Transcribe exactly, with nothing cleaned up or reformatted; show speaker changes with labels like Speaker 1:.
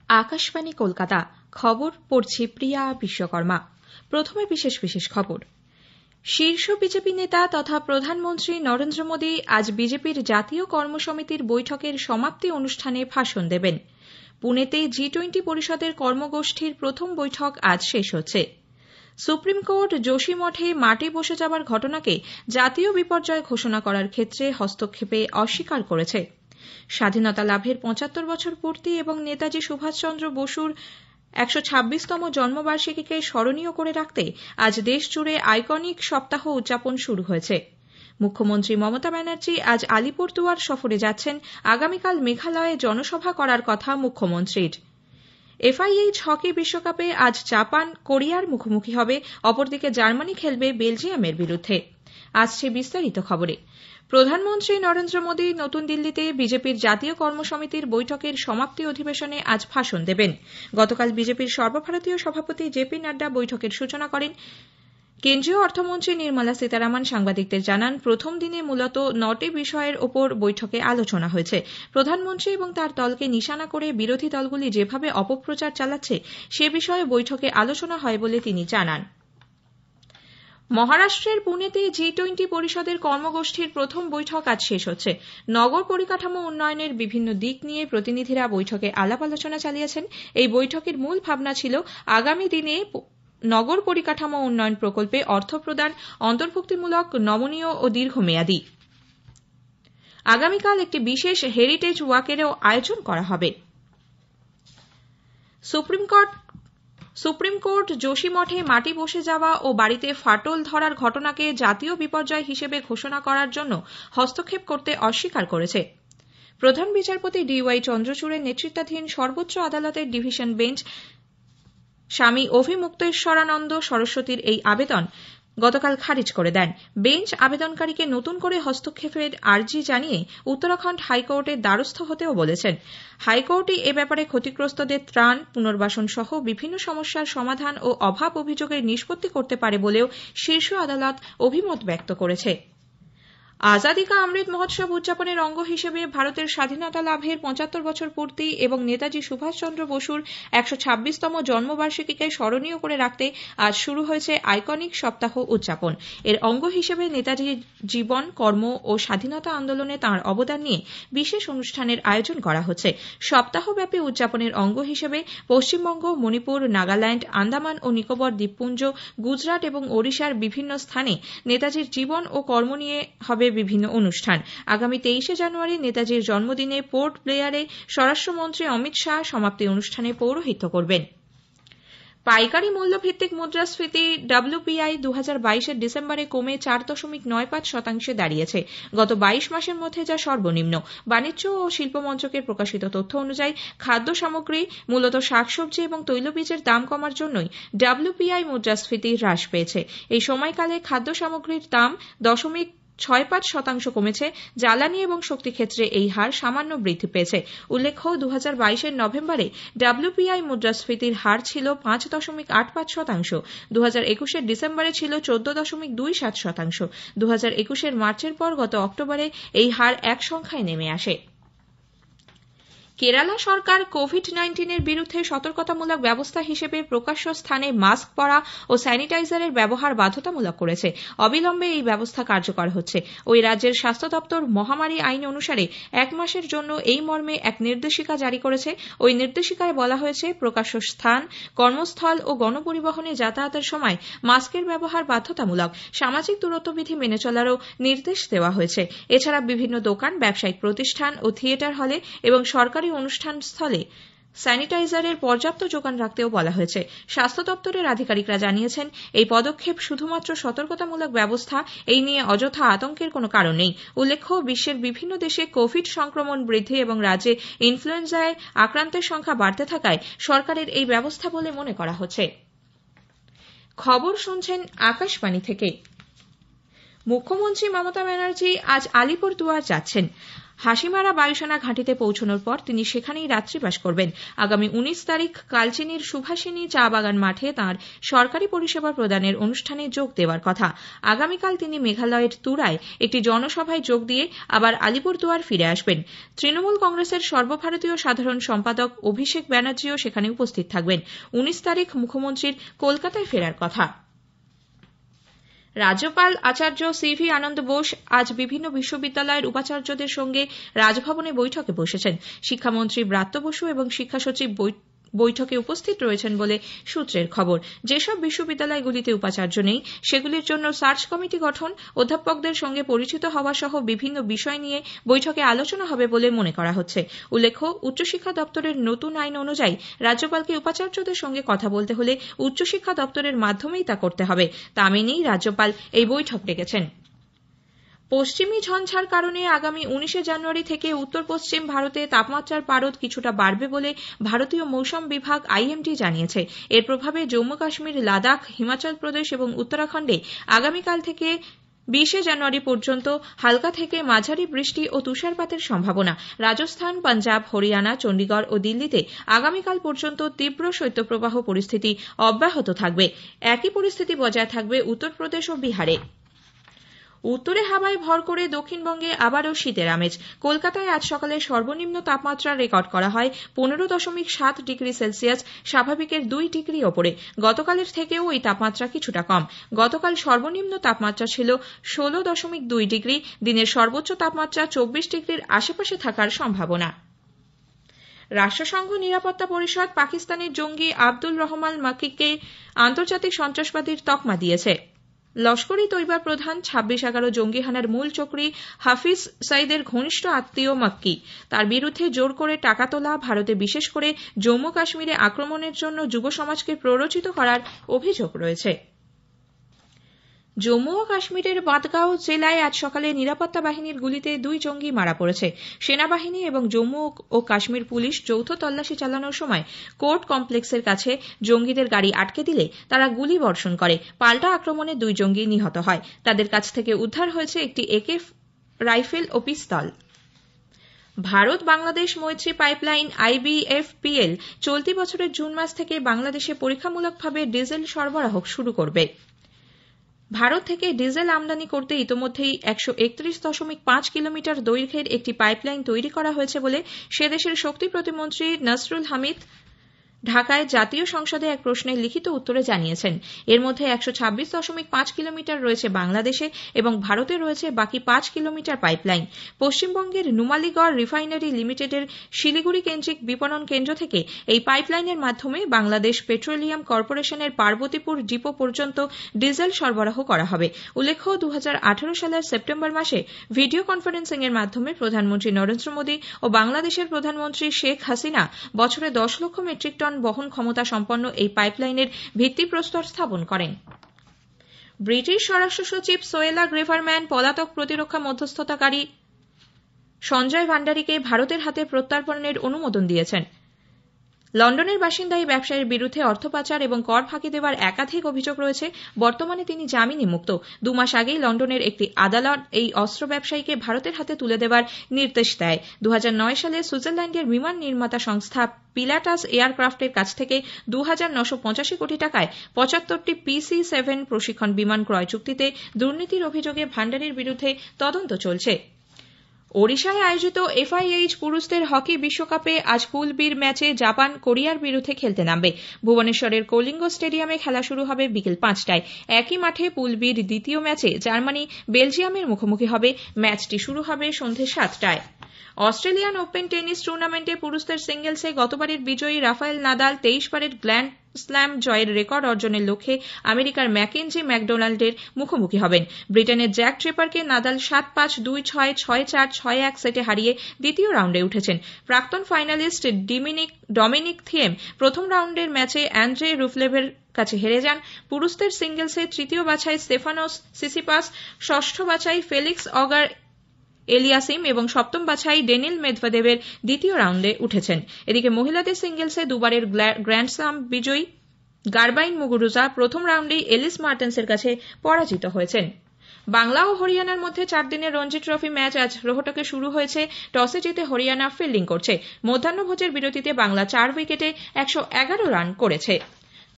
Speaker 1: আকাশবাণী কলকাতা খবর পড়ছি প্রিয়া বিশ্বকর্মা। প্রথমে বিশেষ বিশেষ খবর। শীর্ষ বিজেপি নেতা তথা প্রধানমন্ত্রী নরেন্দ্র মোদী আজ বিজেপির জাতীয় কর্মসমিতির বৈঠকের সমাপ্তি অনুষ্ঠানে ভাষণ দেবেন। পুনেতে জি টোয়েন্টি পরিষদের কর্মগোষ্ঠীর প্রথম বৈঠক আজ শেষ হচ্ছে। সুপ্রিম কোর্ট জোশিমঠে মাটি বসে যাওয়ার ঘটনাকে জাতীয় বিপর্যয় ঘোষণা করার ক্ষেত্রে হস্তক্ষেপে অস্বীকার করেছে। স্বাধীনতা লাভের পঁচাত্তর বছর পূর্তি এবং নেতাজি সুভাষচন্দ্র বসুর একশো ছাব্বিশতম জন্মবার্ষিকীকে স্মরণীয় করে রাখতে আজ দেশজুড়ে আইকনিক সপ্তাহ উদযাপন শুরু হয়েছে। মুখ্যমন্ত্রী মমতা ব্যানার্জী আজ আলিপুরদুয়ার সফরে যাচ্ছেন। আগামীকাল মেঘালয়ে জনসভা করার কথা মুখ্যমন্ত্রীর। এফআইএইচ হকি বিশ্বকাপে আজ জাপান কোরিয়ার মুখোমুখি হবে, অপরদিকে জার্মানি খেলবে বেলজিয়ামের বিরুদ্ধে। আসছে বিস্তারিত খবরে। প্রধানমন্ত্রী নরেন্দ্র মোদী নতুন দিল্লিতে বিজেপির জাতীয় কর্মসমিতির বৈঠকের সমাপ্তি অধিবেশনে আজ ভাষণ দেবেন। গতকাল বিজেপির সর্বভারতীয় সভাপতি জেপি নাড্ডা বৈঠকের সূচনা করেন। কেন্দ্রীয় অর্থমন্ত্রী নির্মলা সীতারামন সাংবাদিকদের জানান, প্রথম দিনে মূলত নটি বিষয়ের ওপর বৈঠকে আলোচনা হয়েছে। প্রধানমন্ত্রী এবং তার দলকে নিশানা করে বিরোধী দলগুলি যেভাবে অপপ্রচার চালাচ্ছে সে বিষয়ে বৈঠকে আলোচনা হয় বলে তিনি জানান। মহারাষ্ট্রের পুনেতে জি টোয়েন্টি পরিষদের কর্মগোষ্ঠীর প্রথম বৈঠক আজ শেষ হচ্ছে। নগর পরিকাঠামো উন্নয়নের বিভিন্ন দিক নিয়ে প্রতিনিধিরা বৈঠকে আলাপ আলোচনা চালিয়েছেন। এই বৈঠকের মূল ভাবনা ছিল আগামী দিনে নগর পরিকাঠামো উন্নয়ন প্রকল্পে অর্থ প্রদান অন্তর্ভুক্তিমূলক, নমনীয় ও দীর্ঘমেয়াদী। আগামীকাল একটি বিশেষ হেরিটেজ ওয়াকেরও আয়োজন করা হবে। সুপ্রিম কোর্ট সুপ্রিম কোর্ট জোশিমঠে মাটি বসে যাওয়া ও বাড়িতে ফাটল ধরার ঘটনাকে জাতীয় বিপর্যয় হিসেবে ঘোষণা করার জন্য হস্তক্ষেপ করতে অস্বীকার করেছে। প্রধান বিচারপতি ডি ওয়াই চন্দ্রচূড়ের নেতৃত্বাধীন সর্বোচ্চ আদালতের ডিভিশন বেঞ্চ স্বামী অভিমুক্তেশ্বরানন্দ সরস্বতীর এই আবেদন গতকাল খারিজ করে দেন। বেঞ্চ আবেদনকারীকে নতুন করে হস্তক্ষেপের আর্জি জানিয়ে উত্তরাখণ্ড হাইকোর্টের দ্বারস্থ হতেও বলেছেন। হাইকোর্টই এ ব্যাপারে ক্ষতিগ্রস্তদের ত্রাণ, পুনর্বাসন সহ বিভিন্ন সমস্যার সমাধান ও অভাব অভিযোগের নিষ্পত্তি করতে পারে বলেও শীর্ষ আদালত অভিমত ব্যক্ত করেছে। আজাদী কা অমৃত মহোৎসব উদযাপনের অঙ্গ হিসেবে ভারতের স্বাধীনতা লাভের পঁচাত্তর বছর পূর্তি এবং নেতাজি সুভাষচন্দ্র বসুর একশো ছাব্বিশতম জন্মবার্ষিকীকে স্মরণীয় করে রাখতে আজ শুরু হয়েছে আইকনিক সপ্তাহ উদযাপন। এর অঙ্গ হিসেবে নেতাজির জীবন, কর্ম ও স্বাধীনতা আন্দোলনে তাঁর অবদান নিয়ে বিশেষ অনুষ্ঠানের আয়োজন করা হচ্ছে। সপ্তাহব্যাপী উদযাপনের অঙ্গ হিসেবে পশ্চিমবঙ্গ, মণিপুর, নাগাল্যান্ড, আন্দামান ও নিকোবর দ্বীপপুঞ্জ, গুজরাট এবং ওড়িশার বিভিন্ন স্থানে নেতাজির জীবন ও কর্ম নিয়ে হবে বিভিন্ন অনুষ্ঠান। আগামী তেইশে জানুয়ারি নেতাজির জন্মদিনে পোর্ট ব্লেয়ারে স্বরাষ্ট্রমন্ত্রী অমিত শাহ সমাপ্তি অনুষ্ঠানে পৌরোহিত্য করবেন। পাইকারি মূল্যভিত্তিক মুদ্রাস্ফীতি ডব্লিউপিআই দু হাজার বাইশের ডিসেম্বরে কমে চার দশমিক নয় পাঁচ শতাংশে দাঁড়িয়েছে, গত বাইশ মাসের মধ্যে যা সর্বনিম্ন। বাণিজ্য ও শিল্প মন্ত্রকের প্রকাশিত তথ্য অনুযায়ী খাদ্য সামগ্রী, মূলত শাকসবজি এবং তৈলবীজের দাম কমার জন্যই ডব্লিউপিআই মুদ্রাস্ফীতি হ্রাস পেয়েছে। এই সময়কালে খাদ্য সামগ্রীর দাম দশমিক ছয় পাঁচ শতাংশ কমেছে। জ্বালানি এবং শক্তি ক্ষেত্রে এই হার সামান্য বৃদ্ধি পেয়েছে। উল্লেখ্য, দু হাজার বাইশের নভেম্বরে ডব্লিউপিআই মুদ্রাস্ফীতির হার ছিল পাঁচ দশমিক আট পাঁচ শতাংশ। দু হাজার একুশের ডিসেম্বরে ছিল চোদ্দ দশমিক দুই সাত শতাংশ। দু হাজার একুশের মার্চের পর গত অক্টোবরে এই হার এক সংখ্যায় নেমে আসে। কেরালা সরকার কোভিড নাইন্টিনের বিরুদ্ধে সতর্কতামূলক ব্যবস্থা হিসেবে প্রকাশ্য স্থানে মাস্ক পরা ও স্যানিটাইজারের ব্যবহার বাধ্যতামূলক করেছে। অবিলম্বে এই ব্যবস্থা কার্যকর হচ্ছে। ওই রাজ্যের স্বাস্থ্য দপ্তর মহামারী আইন অনুসারে এক মাসের জন্য এই মর্মে এক নির্দেশিকা জারি করেছে। ওই নির্দেশিকায় বলা হয়েছে, প্রকাশ্য স্থান, কর্মস্থল ও গণপরিবহনে যাতায়াতের সময় মাস্কের ব্যবহার বাধ্যতামূলক। সামাজিক দূরত্ব বিধি মেনে চলারও নির্দেশ দেওয়া হয়েছে। এছাড়া বিভিন্ন দোকান, ব্যবসায়িক প্রতিষ্ঠান ও থিয়েটার হলে এবং সরকারি অনুষ্ঠান স্থলে স্যানিটাইজারের পর্যাপ্ত যোগান রাখতেও বলা হয়েছে। স্বাস্থ্য দপ্তরের আধিকারিকরা জানিয়েছেন, এই পদক্ষেপ শুধুমাত্র সতর্কতামূলক ব্যবস্থা, এই নিয়ে অযথা আতঙ্কের কোনো কারণ নেই। উল্লেখ্য, বিশ্বের বিভিন্ন দেশে কোভিড সংক্রমণ বৃদ্ধি এবং রাজ্যে ইনফ্লুয়েঞ্জায় আক্রান্তের সংখ্যা বাড়তে থাকায় সরকারের এই ব্যবস্থা বলে মনে করা হচ্ছে। খবর শুনছেন আকাশবাণী থেকে। মুখ্যমন্ত্রী মমতা ব্যানার্জী আজ আলিপুরদুয়ার যাচ্ছেন। হাসিমারা বায়ুসেনা ঘাঁটিতে পৌঁছানোর পর তিনি সেখানেই রাত্রিবাস করবেন। আগামী উনিশ তারিখ কালচিনির সুভাষিনী চা বাগান মাঠে তাঁর সরকারি পরিষেবা প্রদানের অনুষ্ঠানে যোগ দেওয়ার কথা। আগামীকাল তিনি মেঘালয়ের তুরায় একটি জনসভায় যোগ দিয়ে আবার আলিপুরদুয়ার ফিরে আসবেন। তৃণমূল কংগ্রেসের সর্বভারতীয় সাধারণ সম্পাদক অভিষেক ব্যানার্জিও সেখানে উপস্থিত থাকবেন। উনিশ তারিখ মুখ্যমন্ত্রীর কলকাতায় ফেরার কথা। রাজ্যপাল আচার্য সি ভি আনন্দ বোস আজ বিভিন্ন বিশ্ববিদ্যালয়ের উপাচার্যদের সঙ্গে রাজভবনে বৈঠকে বসেছেন। শিক্ষামন্ত্রী ব্রাত্য বসু এবং শিক্ষা সচিব বৈঠকে উপস্থিত রয়েছেন বলে সূত্রের খবর। যেসব বিশ্ববিদ্যালয়গুলিতে উপাচার্য নেই সেগুলির জন্য সার্চ কমিটি গঠন, অধ্যাপকদের সঙ্গে পরিচিত হওয়া সহ বিভিন্ন বিষয় নিয়ে বৈঠকে আলোচনা হবে বলে মনে করা হচ্ছে। উল্লেখ্য, উচ্চশিক্ষা দপ্তরের নতুন আইন অনুযায়ী রাজ্যপালকে উপাচার্যদের সঙ্গে কথা বলতে হলে উচ্চশিক্ষা দপ্তরের মাধ্যমেই তা করতে হবে। তা মেনেই রাজ্যপাল এই বৈঠক ডেকেছেন। পশ্চিমী ঝঞ্ঝার কারণে আগামী উনিশে জানুয়ারি থেকে উত্তর পশ্চিম ভারতে তাপমাত্রার পারদ কিছুটা বাড়বে বলে ভারতীয় মৌসুম বিভাগ আইএমডি জানিয়েছে। এর প্রভাবে জম্মু কাশ্মীর, লাদাখ, হিমাচল প্রদেশ এবং উত্তরাখণ্ডে আগামীকাল থেকে বিশে জানুয়ারি পর্যন্ত হালকা থেকে মাঝারি বৃষ্টি ও তুষারপাতের সম্ভাবনা। রাজস্থান, পাঞ্জাব, হরিয়ানা, চণ্ডীগড় ও দিল্লিতে আগামীকাল পর্যন্ত তীব্র শৈত্যপ্রবাহ পরিস্থিতি অব্যাহত থাকবে। একই পরিস্থিতি বজায় থাকবে উত্তরপ্রদেশ ও বিহারে। উত্তরে হাওয়ায় ভর করে দক্ষিণবঙ্গে আবারও শীতের আমেজ। কলকাতায় আজ সকালে সর্বনিম্ন তাপমাত্রা রেকর্ড করা হয় পনেরো দশমিক সাত ডিগ্রি সেলসিয়াস, স্বাভাবিকের দুই ডিগ্রি ওপরে। গতকালের থেকেও এই তাপমাত্রা কিছুটা কম। গতকাল সর্বনিম্ন তাপমাত্রা ছিল ষোলো দশমিক দুই ডিগ্রি। দিনের সর্বোচ্চ তাপমাত্রা চব্বিশ ডিগ্রির আশেপাশে থাকার সম্ভাবনা। রাষ্ট্রসংঘ নিরাপত্তা পরিষদ পাকিস্তানের জঙ্গি আব্দুল রহমান মাক্কিকে আন্তর্জাতিক সন্ত্রাসবাদীর তকমা দিয়েছে। লস্কর ই তৈবার প্রধান ছাব্বিশ এগারো জঙ্গিহানার মূল চক্রী হাফিজ সাইদের ঘনিষ্ঠ আত্মীয় মাক্কি। তার বিরুদ্ধে জোর করে টাকা তোলা, ভারতে বিশেষ করে জম্মু কাশ্মীরে আক্রমণের জন্য যুব সমাজকে প্ররোচিত করার অভিযোগ রয়েছে। জম্মু ও কাশ্মীরের বাদগাঁও জেলায় আজ সকালে নিরাপত্তা বাহিনীর গুলিতে দুই জঙ্গি মারা পড়েছে। সেনাবাহিনী এবং জম্মু ও কাশ্মীর পুলিশ যৌথ তল্লাশি চালানোর সময় কোর্ট কমপ্লেক্সের কাছে জঙ্গিদের গাড়ি আটকে দিলে তারা গুলি বর্ষণ করে। পাল্টা আক্রমণে দুই জঙ্গি নিহত হয়। তাদের কাছ থেকে উদ্ধার হয়েছে একটি একে রাইফেল ও পিস্তল। ভারত বাংলাদেশ মৈত্রী পাইপলাইন আইবিএফপিএল চলতি বছরের জুন মাস থেকে বাংলাদেশে পরীক্ষামূলকভাবে ডিজেল সরবরাহ শুরু করবে। ভারত থেকে ডিজেল আমদানি করতে ইতোমধ্যেই একশো একত্রিশ দশমিক পাঁচ কিলোমিটার দৈর্ঘ্যের একটি পাইপলাইন তৈরি করা হয়েছে বলে সে দেশের শক্তি প্রতিমন্ত্রী নসরুল হামিদ ঢাকায় জাতীয় সংসদে এক প্রশ্নের লিখিত উত্তরে জানিয়েছেন। এর মধ্যে একশো ছাব্বিশ দশমিক পাঁচ কিলোমিটার রয়েছে বাংলাদেশে এবং ভারতে রয়েছে বাকি পাঁচ কিলোমিটার পাইপলাইন। পশ্চিমবঙ্গের নুমালীগড় রিফাইনারি লিমিটেডের শিলিগুড়ি কেন্দ্রিক বিপণন কেন্দ্র থেকে এই পাইপলাইনের মাধ্যমে বাংলাদেশ পেট্রোলিয়াম কর্পোরেশনের পার্বতীপুর ডিপো পর্যন্ত ডিজেল সরবরাহ করা হবে। উল্লেখ্য, দু হাজার আঠারো সালের সেপ্টেম্বর মাসে ভিডিও কনফারেন্সিং এর মাধ্যমে প্রধানমন্ত্রী নরেন্দ্র মোদী ও বাংলাদেশের প্রধানমন্ত্রী শেখ হাসিনা বছরে দশ লক্ষ মেট্রিক টন বহন ক্ষমতা সম্পন্ন এই পাইপলাইনের ভিত্তিপ্রস্তর স্থাপন করেন। ব্রিটিশ স্বরাষ্ট্র সচিব সোয়েলা গ্রেভারম্যান পলাতক প্রতিরক্ষা মধ্যস্থতাকারী সঞ্জয় ভান্ডারীকে ভারতের হাতে প্রত্যর্পণের অনুমোদন দিয়েছেন। লন্ডনের বাসিন্দা এই ব্যবসায়ীর বিরুদ্ধে অর্থ পাচার এবং কর ফাঁকি দেওয়ার একাধিক অভিযোগ রয়েছে। বর্তমানে তিনি জামিনে মুক্ত। দু মাস আগেই লন্ডনের একটি আদালত এই অস্ত্র ব্যবসায়ীকে ভারতের হাতে তুলে দেওয়ার নির্দেশ দেয়। দু হাজার নয় সালে সুইজারল্যান্ডের বিমান নির্মাতা সংস্থা পিলাটাস এয়ারক্রাফটের কাছ থেকে দু হাজার নশো পঁচাশি কোটি টাকায় পঁচাত্তরটি পিসি সেভেন প্রশিক্ষণ বিমান ক্রয় চুক্তিতে দুর্নীতির অভিযোগে ভান্ডারীর বিরুদ্ধে তদন্ত চলছে। ওড়িশায় আয়োজিত এফআইএইচ পুরুষদের হকি বিশ্বকাপে আজ পুল বির ম্যাচে জাপান কোরিয়ার বিরুদ্ধে খেলতে নামবে। ভুবনেশ্বরের কলিঙ্গ স্টেডিয়ামে খেলা শুরু হবে বিকেল পাঁচটায়। একই মাঠে পুল বির দ্বিতীয় ম্যাচে জার্মানি বেলজিয়ামের মুখোমুখি হবে। ম্যাচটি শুরু হবে সন্ধ্যে সাতটায়। অস্ট্রেলিয়ান ওপেন টেনিস টুর্নামেন্টে পুরুষদের সিঙ্গলসে গতবারের বিজয়ী রাফায়েল নাদাল তেইশ বারের গ্র্যান্ড স্ল্যাম জয়ের রেকর্ড অর্জনের লক্ষ্যে আমেরিকার ম্যাকেনজি ম্যাকডোনাল্ডের মুখোমুখি হবেন। ব্রিটেনের জ্যাক ট্রিপারকে নাদাল সাত পাঁচ, দুই ছয়, ছয় চার, ছয় এক সেটে হারিয়ে দ্বিতীয় রাউন্ডে উঠেছেন। প্রাক্তন ফাইনালিস্ট ডিমিনিক ডমিনিক থিয়েম প্রথম রাউন্ডের ম্যাচে অ্যান্ড্রে রুফলেভের কাছে হেরে যান। পুরুষদের সিঙ্গলসে তৃতীয় বাছাই স্টেফানোস সিসিপাস, ষষ্ঠ বাছাই ফেলিক্স অগার এলিয়াসিম এবং সপ্তম বাছাই ডেনিল মেদভেদেবের দ্বিতীয় রাউন্ডে উঠেছেন। এদিকে মহিলাদের সিঙ্গলসে দুবারের গ্র্যান্ড স্লাম বিজয়ী গারবাইন মুগুরুজা প্রথম রাউন্ডেই এলিস মার্টেন্সের কাছে পরাজিত হয়েছেন। বাংলা ও হরিয়ানার মধ্যে চার দিনের রঞ্জি ট্রফি ম্যাচ আজ রোহটকে শুরু হয়েছে। টসে জিতে হরিয়ানা ফিল্ডিং করছে। মধ্যাহ্নভোজের বিরতিতে বাংলা চার উইকেটে একশো এগারো রান করেছে।